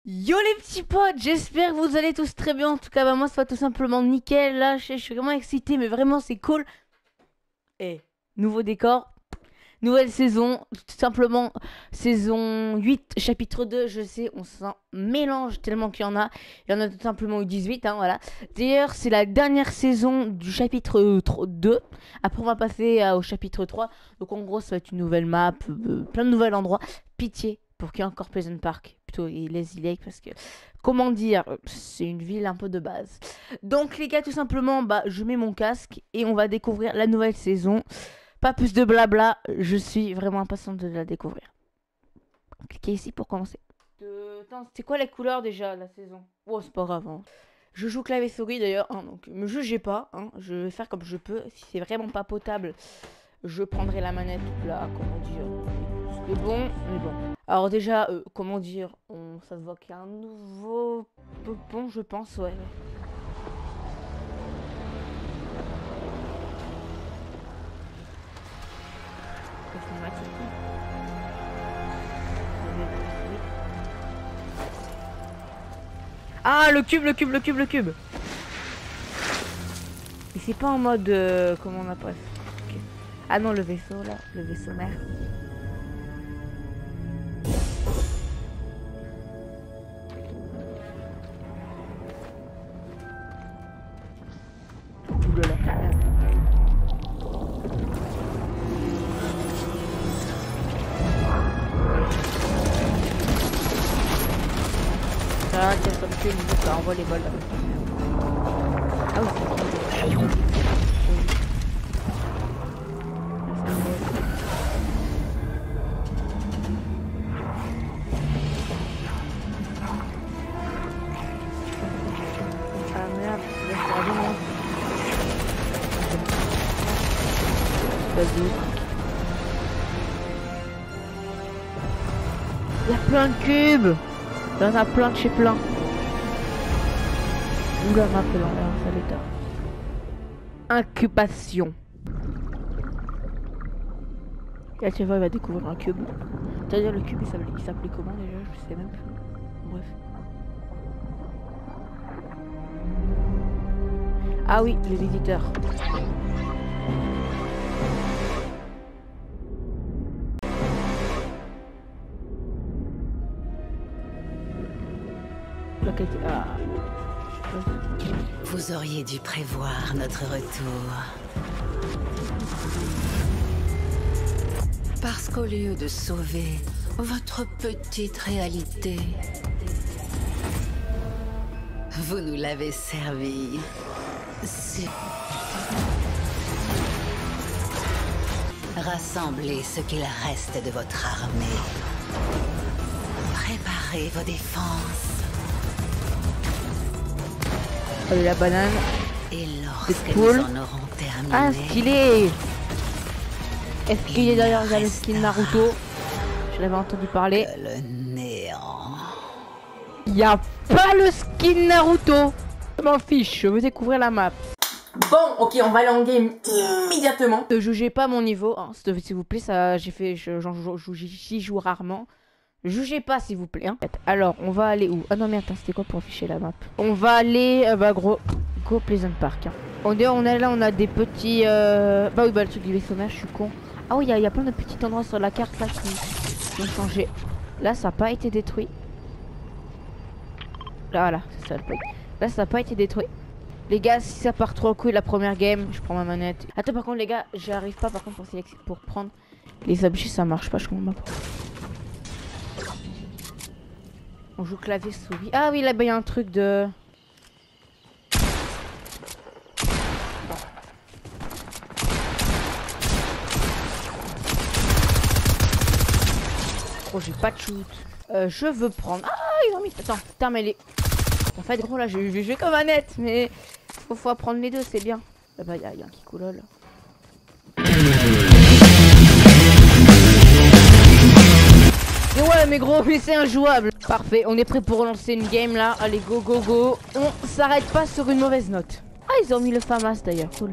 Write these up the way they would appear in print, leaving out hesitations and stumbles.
Yo les petits potes, j'espère que vous allez tous très bien. En tout cas, bah, moi ça va tout simplement nickel. Là, je suis vraiment excité, mais vraiment c'est cool. Et nouveau décor, nouvelle saison, tout simplement saison 8, chapitre 2. Je sais, on s'en mélange tellement qu'il y en a. Il y en a tout simplement eu 18, hein, voilà. D'ailleurs, c'est la dernière saison du chapitre 2. Après, on va passer au chapitre 3. Donc, en gros, ça va être une nouvelle map, plein de nouveaux endroits. Pitié pour qu'il y ait encore Pleasant Park. Plutôt Lazy Lake parce que, comment dire, c'est une ville un peu de base. Donc, les gars, tout simplement, bah, je mets mon casque et on va découvrir la nouvelle saison. Pas plus de blabla, je suis vraiment impatiente de la découvrir. Cliquez ici pour commencer. Attends, c'était quoi la couleur déjà la saison? Oh, c'est pas grave. Hein. Je joue clavier souris d'ailleurs, hein, donc me jugez pas. Hein, je vais faire comme je peux. Si c'est vraiment pas potable, je prendrai la manette là, comment dire. C'est bon, mais bon. Alors déjà, comment dire, ça se voit qu'il y a un nouveau pont, je pense, ouais. Ah, le cube. Et c'est pas en mode, comment on appelle. Okay. Ah non, le vaisseau là, le vaisseau mère. Oulala. Ah, tiens, comme tu dis, ça envoie les balles. Ah oui, c'est bon. Ah merde, là je suis loin. Vas-y. Il y a plein de cubes. Il y en a plein de chez plein. Oula, m'a fait l'envers, ça l'état. Incubation. Là, tu vois, il va découvrir un cube. C'est-à-dire, le cube, il s'appelait comment déjà? Je sais même plus. Bref. Ah oui, le visiteur. Ah. Vous auriez dû prévoir notre retour. Parce qu'au lieu de sauver votre petite réalité, vous nous l'avez servi. Rassemblez ce qu'il reste de votre armée. Préparez vos défenses. Allez, la banane. Et lorsque cool. nous en aurons terminé... Ah, stylé. Est-ce qu'il est d'ailleurs dans le skin Naruto? Je l'avais entendu parler. Le néant. Y a pas le skin Naruto. Je m'en fiche, je veux découvrir la map. Bon, ok, on va aller en game immédiatement. Ne jugez pas mon niveau, hein, s'il vous plaît. Ça, j'y joue rarement. Jugez pas, s'il vous plaît. Hein. Alors, on va aller où? Ah non, mais attends, c'était quoi pour afficher la map? On va aller, go Pleasant Park. Hein. On est là, on a des petits. Bah oui, bah le truc du vaisseau mère, je suis con. Ah oui, il y a plein de petits endroits sur la carte là qui ont changé. Là, ça n'a pas été détruit. Là, voilà, c'est ça le point. Là, ça n'a pas été détruit. Les gars, si ça part trop en couille la première game, je prends ma manette. Attends, par contre, les gars, j'arrive pas par contre pour prendre les objets, ça marche pas, je comprends pas. On joue clavier souris. Ah oui, là-bas, il y a un truc de... Oh, j'ai pas de shoot. Je veux prendre... Ah, ils ont mis... Attends, putain, mais les... En fait, gros, là, j'ai joué comme manette, mais... Faut apprendre les deux, c'est bien. Là-bas, il y a un Kikulol. Mais ouais, mais gros, mais c'est injouable. Parfait, on est prêt pour relancer une game, là. Allez, go, go, go. On s'arrête pas sur une mauvaise note. Ah, ils ont mis le FAMAS, d'ailleurs. Cool.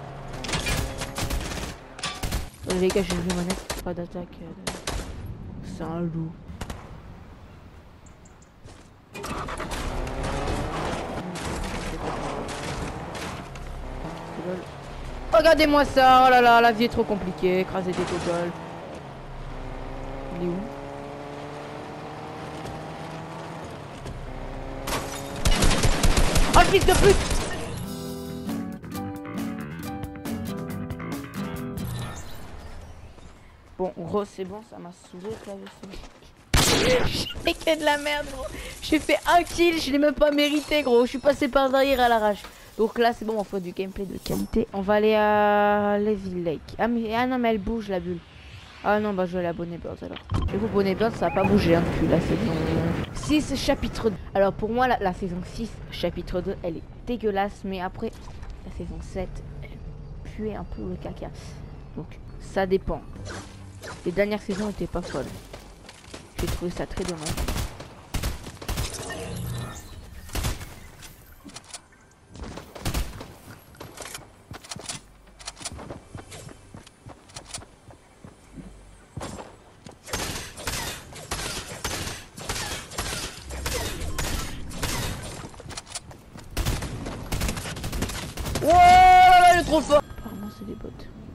Les gars, j'ai vu manette. 3 d'attaque. C'est un loup. Regardez-moi ça, oh là là, la vie est trop compliquée, écraser des gogoles. Il est où? Oh, fils de pute! Bon, gros, c'est bon, ça m'a saoulé, j'ai fait que de la merde, gros. J'ai fait un kill, je l'ai même pas mérité, gros. Je suis passé par derrière à l'arrache. Donc là, c'est bon, on fait du gameplay de qualité. On va aller à Levy Lake. Ah, non, mais elle bouge, la bulle. Ah non, bah je vais aller à Bonnet Birds alors. Du coup, Bonnet Birds, ça a pas bougé hein, depuis la saison 6, chapitre 2. Alors pour moi, la saison 6, chapitre 2, elle est dégueulasse. Mais après, la saison 7, elle puait un peu le caca. Donc, ça dépend. Les dernières saisons étaient pas folles. J'ai trouvé ça très dommage. Wow, il est trop fort. Apparemment c'est des bots.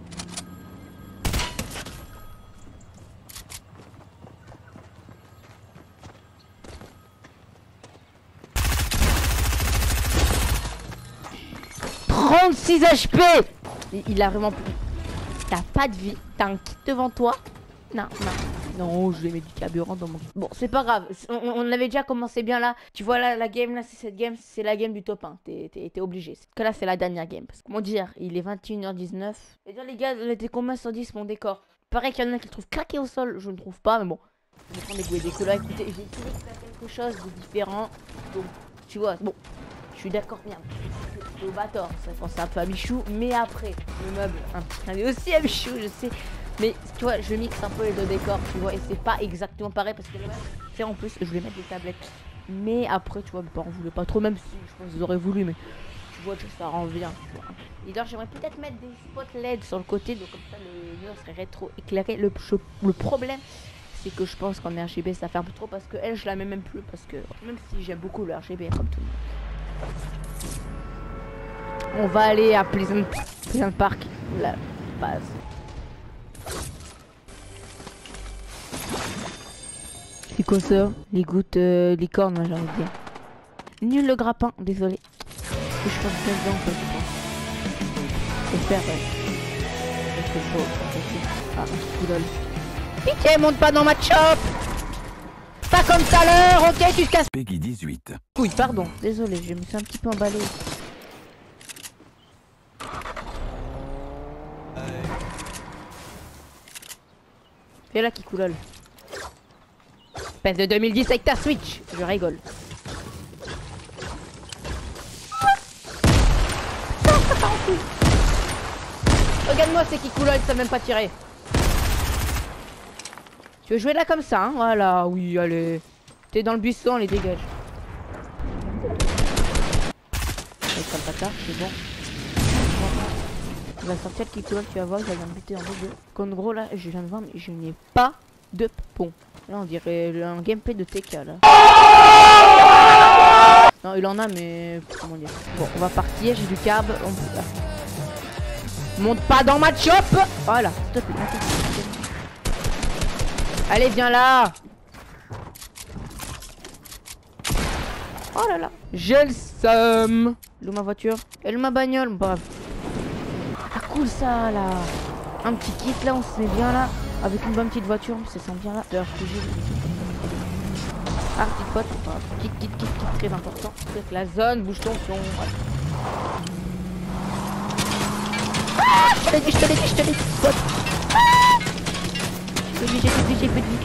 « 36 HP !» Il a vraiment plus... T'as pas de vie, t'as un kit devant toi. Non, je vais mettre du carburant dans mon... Bon, c'est pas grave, on avait déjà commencé bien là. Tu vois là, la game là, c'est cette game, c'est la game du top 1. T'es obligé. Que là, c'est la dernière game. Parce que, comment dire, il est 21h19. Et dire les gars, on était combien sur 10 mon décor? Pareil qu'il y en a qui le trouvent claqué au sol, je ne trouve pas, mais bon. On prend des goûts et des couleurs. Écoutez, j'ai trouvé quelque chose de différent. Donc, tu vois, bon, je suis d'accord, merde. Au bâtard, ça pense un peu à Michou, mais après, le meuble, mais aussi à Michou, je sais. Mais tu vois, je mixe un peu les deux décors, tu vois, et c'est pas exactement pareil parce que le meuble, c'est en plus, je vais mettre des tablettes. Mais après, tu vois, mes parents voulaient pas trop, même si je pense qu'ils auraient voulu, mais tu vois que ça rend bien, tu vois. Et d'ailleurs, j'aimerais peut-être mettre des spots LED sur le côté, donc comme ça, le mur serait rétro éclairé. Le problème, c'est que je pense qu'en RGB, ça fait un peu trop parce que elle, je la mets même plus, parce que même si j'aime beaucoup le RGB, comme tout le monde. On va aller à Pleasant Park, la base. C'est quoi ça? Les gouttes licorne, moi j'ai envie de dire. Nul le grappin, désolé. Je pense bien dedans, quoi, je pense. Faut faire, Ah, lol. Pitié, monte pas dans ma chop! Pas comme tout à l'heure, ok, tu te casses. Peggy 18. Oui, pardon, désolé, je me suis un petit peu emballé. C'est là qui coulole. PES de 2010 avec ta Switch. Je rigole. Regarde-moi, c'est qui coulole, ça même pas tirer. Tu veux jouer là comme ça, hein? Voilà, oui, allez. T'es dans le buisson, les dégage. Avec comme ça, c'est bon. Il va sortir le qui coulole, tu vas voir, il va me buter en deux. Comme gros là, je viens de voir, mais je n'ai pas de pont. Là, on dirait un gameplay de TK là. Non, il en a, mais comment dire. Bon, on va partir, j'ai du carb. Monte pas dans ma chop. Voilà, s'il te plaît. Allez, viens là. Oh là là. J'ai le seum. Où ma voiture? Elle ma bagnole, bref. Ah, cool ça là. Un petit kit là, on se met bien là. Avec une bonne petite voiture, ça sent bien là. D'ailleurs, ah, petite pote, kit, très important. C'est la zone, bouge ton pion. Ah, je te l'ai dit, pote. Ah, j'ai fait du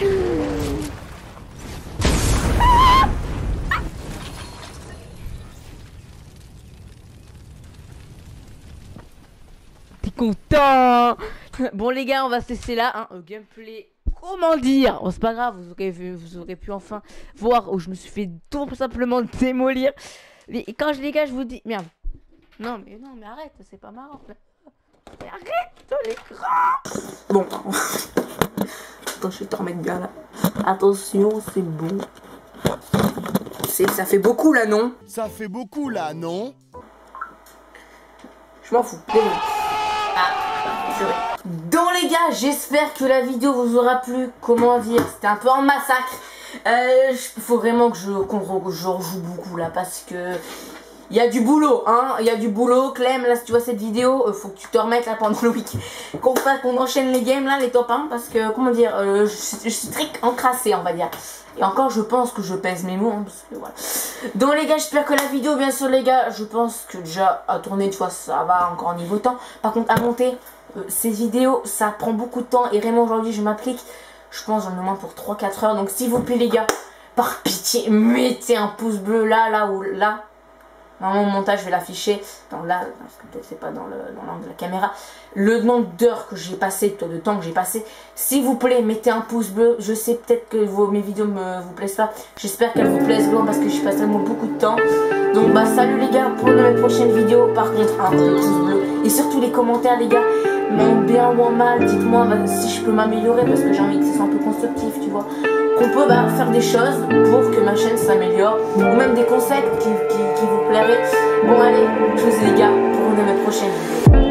T'es content? Bon les gars, on va se laisser là, hein, au gameplay. Comment dire? Oh, c'est pas grave, vous aurez pu enfin voir où je me suis fait tout simplement démolir. Mais quand les gars, je vous dis, merde. Non mais arrête, c'est pas marrant. Mais arrête l'écran. Bon. Attends, je vais te remettre bien là. Attention, c'est bon. Ça fait beaucoup là, non? Ça fait beaucoup là, non? Je m'en fous. Désolé. purée. Donc les gars, j'espère que la vidéo vous aura plu. Comment dire, c'était un peu en massacre. Faut vraiment que je rejoue beaucoup là parce que il y a du boulot, hein. Il y a du boulot. Clem, là si tu vois cette vidéo, faut que tu te remettes là pendant le week. Qu'on enchaîne les games là, les top 1, parce que comment dire, je suis très encrassée on va dire. Et encore je pense que je pèse mes mots, hein, parce que voilà. Donc les gars, j'espère que la vidéo, bien sûr les gars, je pense que déjà à tourner, tu vois, ça va encore niveau temps. Par contre à monter ces vidéos, ça prend beaucoup de temps. Et vraiment aujourd'hui je m'applique. Je pense j'en ai au moins pour 3-4 heures. Donc s'il vous plaît les gars, par pitié, mettez un pouce bleu là ou là. Normalement, au montage, je vais l'afficher dans là, parce que peut-être c'est pas dans l'angle de la caméra. Le nombre d'heures que j'ai passé, de temps que j'ai passé. S'il vous plaît, mettez un pouce bleu. Je sais peut-être que mes vidéos vous plaisent pas. J'espère qu'elles vous plaisent vraiment parce que j'y passe vraiment beaucoup de temps. Donc, bah, salut les gars pour mes prochaines vidéos. Par contre, un pouce bleu. Et surtout les commentaires, les gars. Même bien ou en mal, dites-moi si je peux m'améliorer parce que j'ai envie que ce soit un peu constructif, tu vois. Qu'on peut faire des choses pour que ma chaîne s'améliore, ou même des concepts qui vous plairaient. Bon allez, je vous dis les gars, pour une de mes prochaines vidéos.